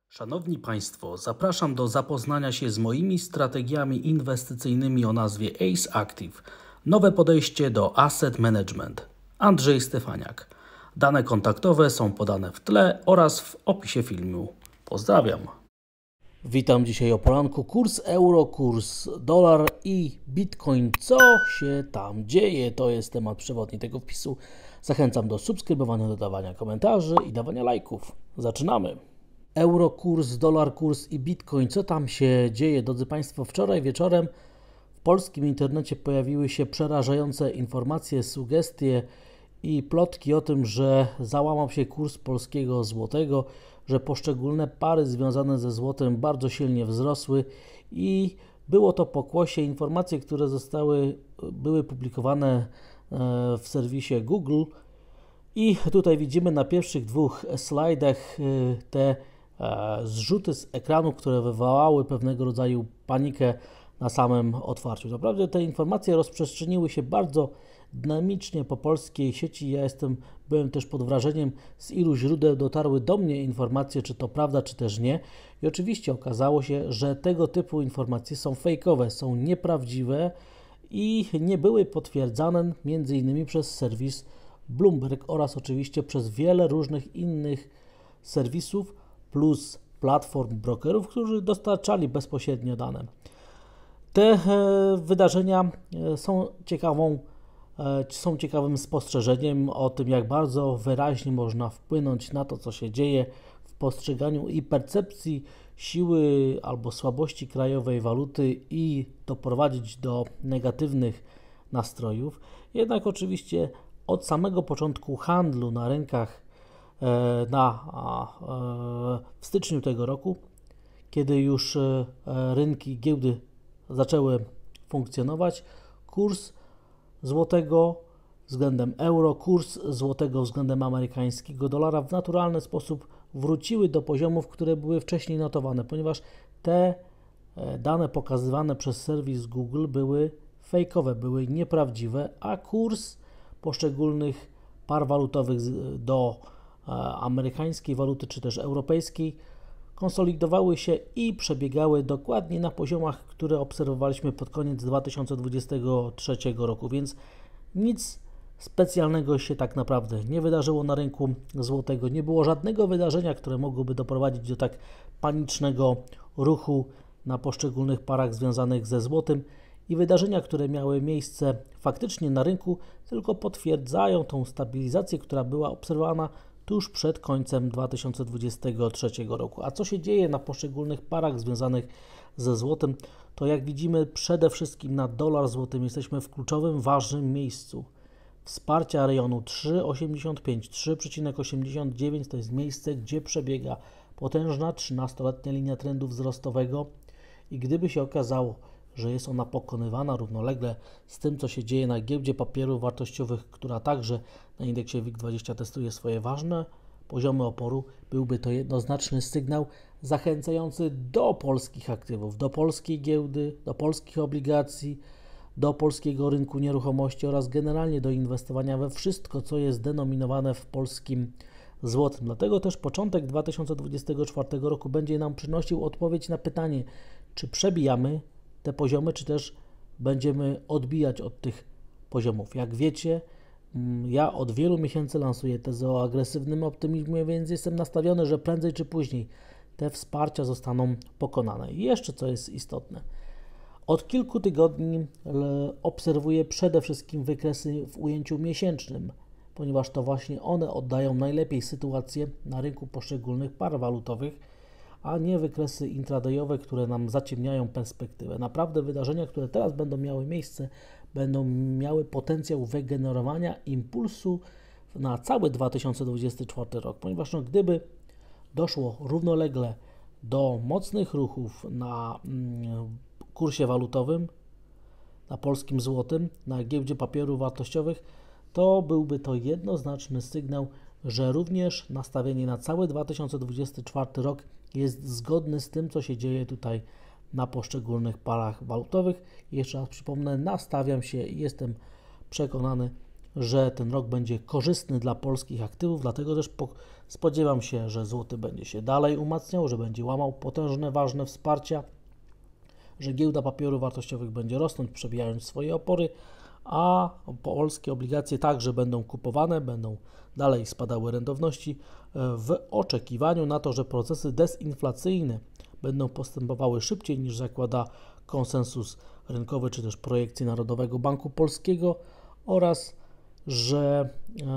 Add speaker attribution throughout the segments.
Speaker 1: Szanowni Państwo, zapraszam do zapoznania się z moimi strategiami inwestycyjnymi o nazwie ACE Active. Nowe podejście do asset management. Andrzej Stefaniak. Dane kontaktowe są podane w tle oraz w opisie filmu. Pozdrawiam. Witam dzisiaj o poranku. Kurs euro, kurs dolar i bitcoin. Co się tam dzieje? To jest temat przewodni tego wpisu. Zachęcam do subskrybowania, dodawania komentarzy i dawania lajków. Zaczynamy. Euro, kurs, dolar, kurs i bitcoin. Co tam się dzieje? Drodzy Państwo, wczoraj wieczorem w polskim internecie pojawiły się przerażające informacje, sugestie i plotki o tym, że załamał się kurs polskiego złotego, że poszczególne pary związane ze złotem bardzo silnie wzrosły i było to pokłosie informacje, które były publikowane w serwisie Google. I tutaj widzimy na pierwszych dwóch slajdach te zrzuty z ekranu, które wywołały pewnego rodzaju panikę na samym otwarciu. Naprawdę te informacje rozprzestrzeniły się bardzo dynamicznie po polskiej sieci. Byłem też pod wrażeniem, z ilu źródeł dotarły do mnie informacje, czy to prawda, czy też nie. I oczywiście okazało się, że tego typu informacje są fejkowe, są nieprawdziwe i nie były potwierdzane m.in. przez serwis Bloomberg oraz oczywiście przez wiele różnych innych serwisów plus platform brokerów, którzy dostarczali bezpośrednio dane. Te wydarzenia są ciekawym spostrzeżeniem o tym, jak bardzo wyraźnie można wpłynąć na to, co się dzieje w postrzeganiu i percepcji siły albo słabości krajowej waluty i doprowadzić do negatywnych nastrojów. Jednak oczywiście od samego początku handlu na rynkach w styczniu tego roku, kiedy już rynki, giełdy zaczęły funkcjonować, kurs złotego względem euro, kurs złotego względem amerykańskiego dolara w naturalny sposób wróciły do poziomów, które były wcześniej notowane, ponieważ te dane pokazywane przez serwis Google były fejkowe, były nieprawdziwe, a kurs poszczególnych par walutowych do amerykańskiej waluty czy też europejskiej konsolidowały się i przebiegały dokładnie na poziomach, które obserwowaliśmy pod koniec 2023 roku, więc nic specjalnego się tak naprawdę nie wydarzyło na rynku złotego. Nie było żadnego wydarzenia, które mogłoby doprowadzić do tak panicznego ruchu na poszczególnych parach związanych ze złotym i wydarzenia, które miały miejsce faktycznie na rynku, tylko potwierdzają tą stabilizację, która była obserwowana tuż przed końcem 2023 roku. A co się dzieje na poszczególnych parach związanych ze złotym, to jak widzimy przede wszystkim na dolar złotym jesteśmy w kluczowym, ważnym miejscu wsparcia rejonu 3,85, 3,89 to jest miejsce, gdzie przebiega potężna 13-letnia linia trendu wzrostowego i gdyby się okazało, że jest ona pokonywana równolegle z tym, co się dzieje na giełdzie papierów wartościowych, która także na indeksie WIG20 testuje swoje ważne poziomy oporu, byłby to jednoznaczny sygnał zachęcający do polskich aktywów, do polskiej giełdy, do polskich obligacji, do polskiego rynku nieruchomości oraz generalnie do inwestowania we wszystko, co jest denominowane w polskim złotym. Dlatego też początek 2024 roku będzie nam przynosił odpowiedź na pytanie, czy przebijamy te poziomy, czy też będziemy odbijać od tych poziomów. Jak wiecie, ja od wielu miesięcy lansuję tezę o agresywnym optymizmie, więc jestem nastawiony, że prędzej czy później te wsparcia zostaną pokonane. I jeszcze co jest istotne. Od kilku tygodni obserwuję przede wszystkim wykresy w ujęciu miesięcznym, ponieważ to właśnie one oddają najlepiej sytuację na rynku poszczególnych par walutowych, a nie wykresy intradayowe, które nam zaciemniają perspektywę. Naprawdę wydarzenia, które teraz będą miały miejsce, będą miały potencjał wygenerowania impulsu na cały 2024 rok, ponieważ gdyby doszło równolegle do mocnych ruchów na kursie walutowym, na polskim złotym, na giełdzie papierów wartościowych, to byłby to jednoznaczny sygnał, że również nastawienie na cały 2024 rok jest zgodny z tym, co się dzieje tutaj na poszczególnych parach walutowych. I jeszcze raz przypomnę, nastawiam się i jestem przekonany, że ten rok będzie korzystny dla polskich aktywów, dlatego też spodziewam się, że złoty będzie się dalej umacniał, że będzie łamał potężne, ważne wsparcia, że giełda papierów wartościowych będzie rosnąć, przebijając swoje opory, a polskie obligacje także będą kupowane, będą dalej spadały rentowności w oczekiwaniu na to, że procesy dezinflacyjne będą postępowały szybciej niż zakłada konsensus rynkowy czy też projekcje Narodowego Banku Polskiego oraz że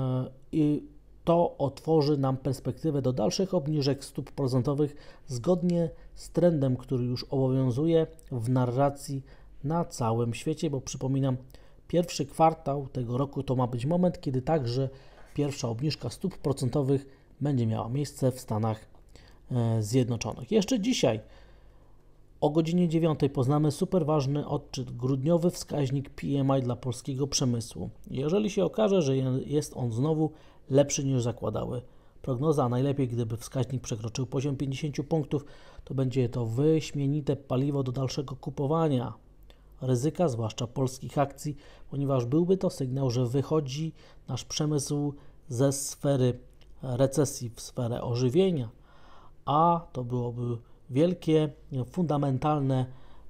Speaker 1: to otworzy nam perspektywę do dalszych obniżek stóp procentowych zgodnie z trendem, który już obowiązuje w narracji na całym świecie, bo przypominam, pierwszy kwartał tego roku to ma być moment, kiedy także pierwsza obniżka stóp procentowych będzie miała miejsce w Stanach Zjednoczonych. Jeszcze dzisiaj o godzinie 9 poznamy super ważny odczyt grudniowy wskaźnik PMI dla polskiego przemysłu. Jeżeli się okaże, że jest on znowu lepszy niż zakładały prognozy, a najlepiej gdyby wskaźnik przekroczył poziom 50 punktów, to będzie to wyśmienite paliwo do dalszego kupowania ryzyka, zwłaszcza polskich akcji, ponieważ byłby to sygnał, że wychodzi nasz przemysł ze sfery recesji w sferę ożywienia, a to byłoby wielkie, fundamentalne,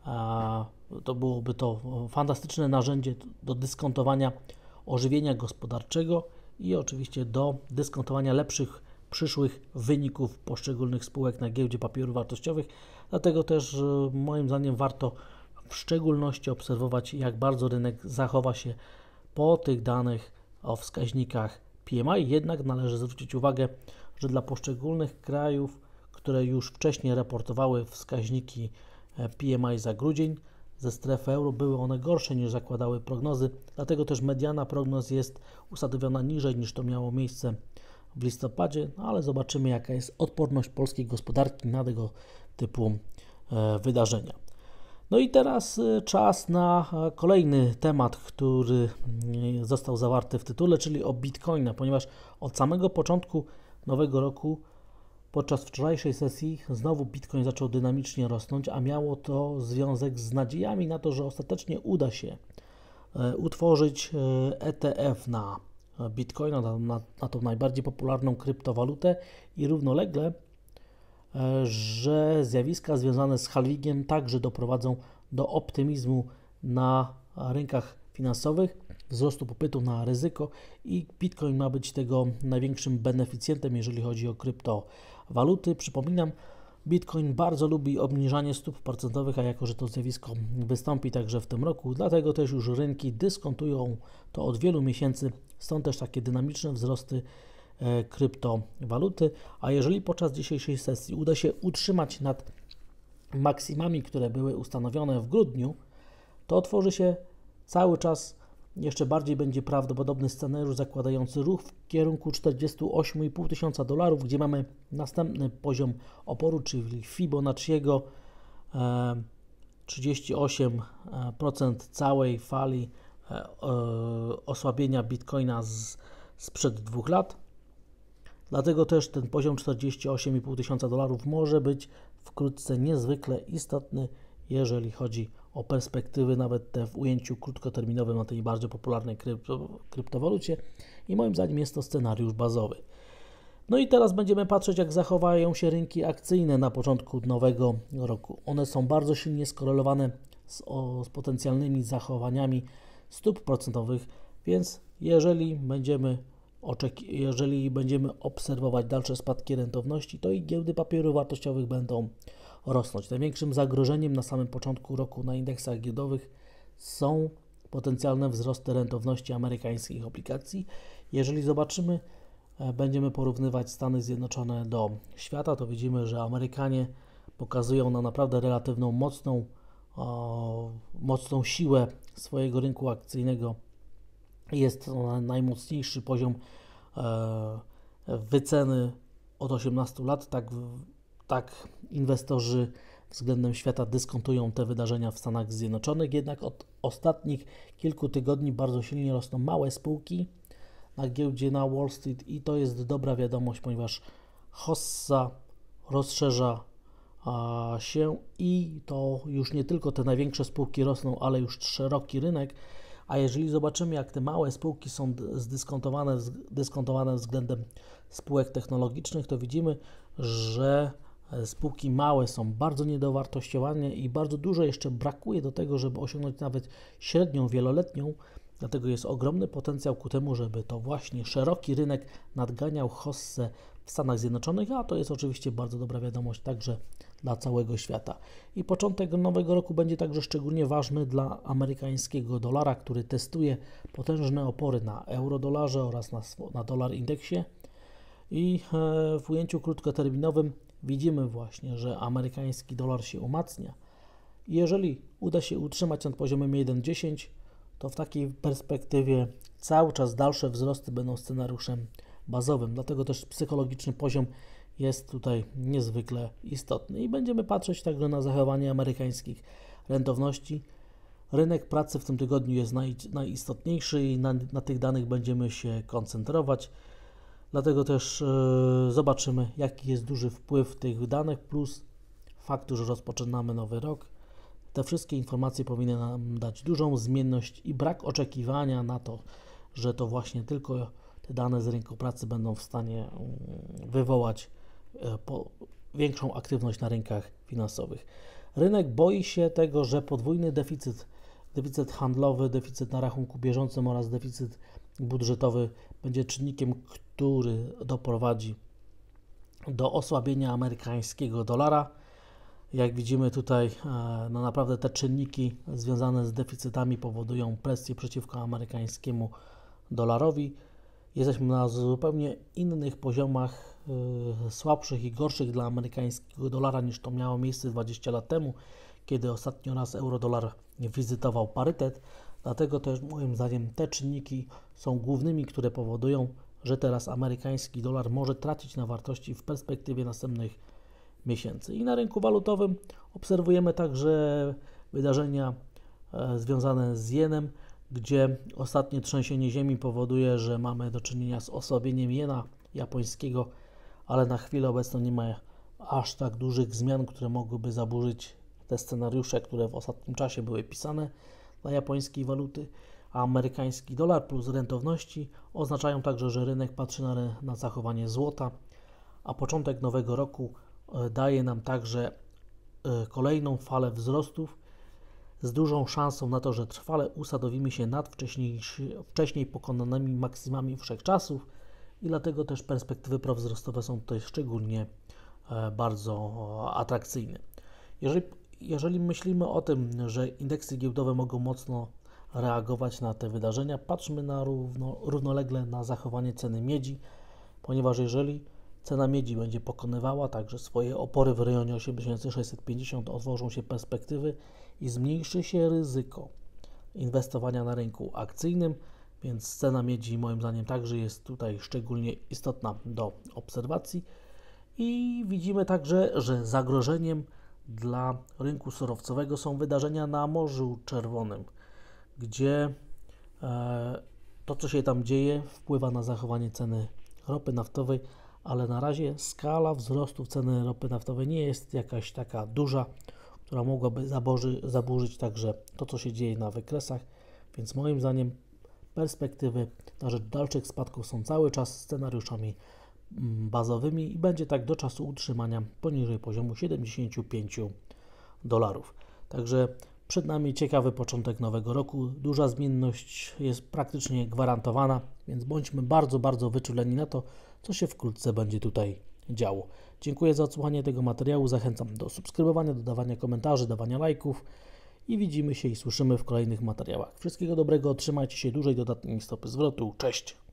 Speaker 1: to byłoby to fantastyczne narzędzie do dyskontowania ożywienia gospodarczego i oczywiście do dyskontowania lepszych przyszłych wyników poszczególnych spółek na giełdzie papierów wartościowych. Dlatego też moim zdaniem warto w szczególności obserwować, jak bardzo rynek zachowa się po tych danych o wskaźnikach PMI. Jednak należy zwrócić uwagę, że dla poszczególnych krajów, które już wcześniej raportowały wskaźniki PMI za grudzień ze strefy euro, były one gorsze niż zakładały prognozy, dlatego też mediana prognoz jest usadowiona niżej niż to miało miejsce w listopadzie, ale zobaczymy, jaka jest odporność polskiej gospodarki na tego typu wydarzenia. No i teraz czas na kolejny temat, który został zawarty w tytule, czyli o Bitcoina, ponieważ od samego początku nowego roku podczas wczorajszej sesji znowu Bitcoin zaczął dynamicznie rosnąć, a miało to związek z nadziejami na to, że ostatecznie uda się utworzyć ETF na Bitcoina, na tą najbardziej popularną kryptowalutę i równolegle, że zjawiska związane z halvingiem także doprowadzą do optymizmu na rynkach finansowych, wzrostu popytu na ryzyko i Bitcoin ma być tego największym beneficjentem, jeżeli chodzi o kryptowaluty. Przypominam, Bitcoin bardzo lubi obniżanie stóp procentowych, a jako że to zjawisko wystąpi także w tym roku, dlatego też już rynki dyskontują to od wielu miesięcy, stąd też takie dynamiczne wzrosty kryptowaluty, a jeżeli podczas dzisiejszej sesji uda się utrzymać nad maksimami, które były ustanowione w grudniu, to otworzy się cały czas, jeszcze bardziej będzie prawdopodobny scenariusz zakładający ruch w kierunku 48,5 tysiąca dolarów, gdzie mamy następny poziom oporu, czyli Fibonacciego 38% całej fali osłabienia Bitcoina sprzed 2 lat. Dlatego też ten poziom 48,5 tysiąca dolarów może być wkrótce niezwykle istotny, jeżeli chodzi o perspektywy, nawet te w ujęciu krótkoterminowym na tej bardzo popularnej kryptowalucie i moim zdaniem jest to scenariusz bazowy. No i teraz będziemy patrzeć, jak zachowają się rynki akcyjne na początku nowego roku. One są bardzo silnie skorelowane z potencjalnymi zachowaniami stóp procentowych, więc jeżeli będziemy obserwować dalsze spadki rentowności, to i giełdy papierów wartościowych będą rosnąć. Największym zagrożeniem na samym początku roku na indeksach giełdowych są potencjalne wzrosty rentowności amerykańskich obligacji. Jeżeli będziemy porównywać Stany Zjednoczone do świata, to widzimy, że Amerykanie pokazują nam naprawdę relatywną mocną siłę swojego rynku akcyjnego. Jest to najmocniejszy poziom wyceny od 18 lat. Tak inwestorzy względem świata dyskontują te wydarzenia w Stanach Zjednoczonych. Jednak od ostatnich kilku tygodni bardzo silnie rosną małe spółki na giełdzie na Wall Street i to jest dobra wiadomość, ponieważ hossa rozszerza się i to już nie tylko te największe spółki rosną, ale już szeroki rynek, A jeżeli zobaczymy, jak te małe spółki są dyskontowane względem spółek technologicznych, to widzimy, że spółki małe są bardzo niedowartościowane i bardzo dużo jeszcze brakuje do tego, żeby osiągnąć nawet średnią wieloletnią. Dlatego jest ogromny potencjał ku temu, żeby to właśnie szeroki rynek nadganiał hossę w Stanach Zjednoczonych, a to jest oczywiście bardzo dobra wiadomość także dla całego świata. I początek nowego roku będzie także szczególnie ważny dla amerykańskiego dolara, który testuje potężne opory na euro-dolarze oraz na dolar indeksie. I w ujęciu krótkoterminowym widzimy właśnie, że amerykański dolar się umacnia. I jeżeli uda się utrzymać nad poziomem 1,10, to w takiej perspektywie cały czas dalsze wzrosty będą scenariuszem bazowym. Dlatego też psychologiczny poziom jest tutaj niezwykle istotny. I będziemy patrzeć także na zachowanie amerykańskich rentowności. Rynek pracy w tym tygodniu jest najistotniejszy i na tych danych będziemy się koncentrować. Dlatego też zobaczymy, jaki jest duży wpływ tych danych, plus faktu, że rozpoczynamy nowy rok. Te wszystkie informacje powinny nam dać dużą zmienność i brak oczekiwania na to, że to właśnie tylko te dane z rynku pracy będą w stanie wywołać większą aktywność na rynkach finansowych. Rynek boi się tego, że podwójny deficyt handlowy, deficyt na rachunku bieżącym oraz deficyt budżetowy będzie czynnikiem, który doprowadzi do osłabienia amerykańskiego dolara. Jak widzimy tutaj, no naprawdę te czynniki związane z deficytami powodują presję przeciwko amerykańskiemu dolarowi. Jesteśmy na zupełnie innych poziomach, słabszych i gorszych dla amerykańskiego dolara niż to miało miejsce 20 lat temu, kiedy ostatnio raz euro-dolar wizytował parytet. Dlatego też moim zdaniem te czynniki są głównymi, które powodują, że teraz amerykański dolar może tracić na wartości w perspektywie następnych miesięcy. I na rynku walutowym obserwujemy także wydarzenia związane z jenem, gdzie ostatnie trzęsienie ziemi powoduje, że mamy do czynienia z osłabieniem jena japońskiego, ale na chwilę obecną nie ma aż tak dużych zmian, które mogłyby zaburzyć te scenariusze, które w ostatnim czasie były pisane dla japońskiej waluty, a amerykański dolar plus rentowności oznaczają także, że rynek patrzy na zachowanie złota, a początek nowego roku daje nam także kolejną falę wzrostów z dużą szansą na to, że trwale usadowimy się nad wcześniej pokonanymi maksymami wszechczasów i dlatego też perspektywy prowzrostowe są tutaj szczególnie bardzo atrakcyjne. Jeżeli myślimy o tym, że indeksy giełdowe mogą mocno reagować na te wydarzenia, patrzmy równolegle na zachowanie ceny miedzi, ponieważ jeżeli cena miedzi będzie pokonywała także swoje opory w rejonie 8650, otworzą się perspektywy i zmniejszy się ryzyko inwestowania na rynku akcyjnym, więc cena miedzi moim zdaniem także jest tutaj szczególnie istotna do obserwacji. I widzimy także, że zagrożeniem dla rynku surowcowego są wydarzenia na Morzu Czerwonym, gdzie to, co się tam dzieje, wpływa na zachowanie ceny ropy naftowej, ale na razie skala wzrostu ceny ropy naftowej nie jest jakaś taka duża, która mogłaby zaburzyć także to, co się dzieje na wykresach, więc moim zdaniem perspektywy na rzecz dalszych spadków są cały czas scenariuszami bazowymi i będzie tak do czasu utrzymania poniżej poziomu $75. Także przed nami ciekawy początek nowego roku, duża zmienność jest praktycznie gwarantowana, więc bądźmy bardzo, bardzo wyczuleni na to, co się wkrótce będzie tutaj działo. Dziękuję za odsłuchanie tego materiału, zachęcam do subskrybowania, dodawania komentarzy, dawania lajków i widzimy się i słyszymy w kolejnych materiałach. Wszystkiego dobrego, trzymajcie się, dużej dodatniej stopy zwrotu, cześć!